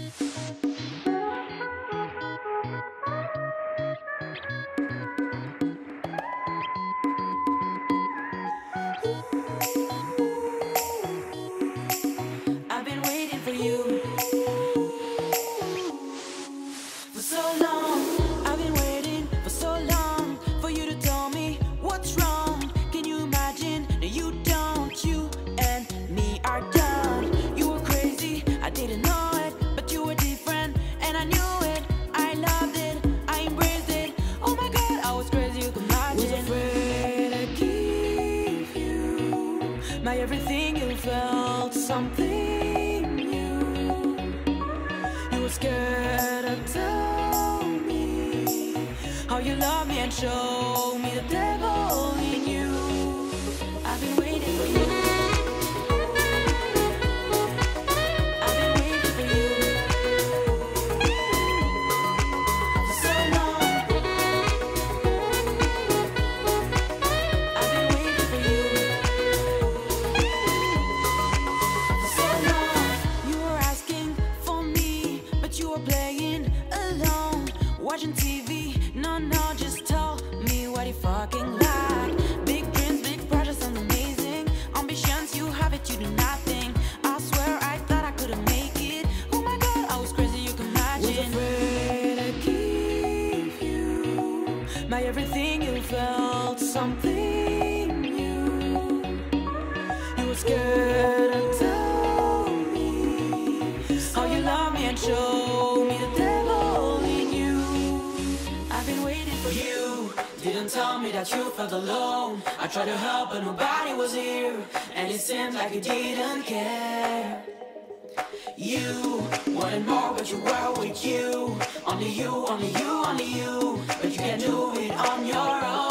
I've been waiting for you for so long. I've been waiting for so long for you to tell me what's wrong. Can you imagine? No, you don't. You and me are done. You were crazy, I didn't know it, but you were different, and I knew it. I loved it, I embraced it. Oh my God, I was crazy, you can imagine. Was afraid I'd give you my everything. You felt something new. You were scared to tell me how you love me and show me the devil in you. I've been waiting for you. I've been waiting for you for so long. I've been waiting for you for so long. You were asking for me, but you were playing alone, watching TV. No, no, just tell me what you fucking like. Big dreams, big projects, sounds amazing. Ambitions, you have it, you do nothing. I swear I thought I couldn't make it. Oh my God, I was crazy, you can imagine. Was afraid I'd give you my everything. You felt something new. You were scared to tell me how you love me and show me the devil in you. I've been waiting for you. Didn't tell me that you felt alone. I tried to help, but nobody was here, and it seemed like you didn't care. You wanted more, but you were with you. Only you, only you, only you. But you can't do it on your own.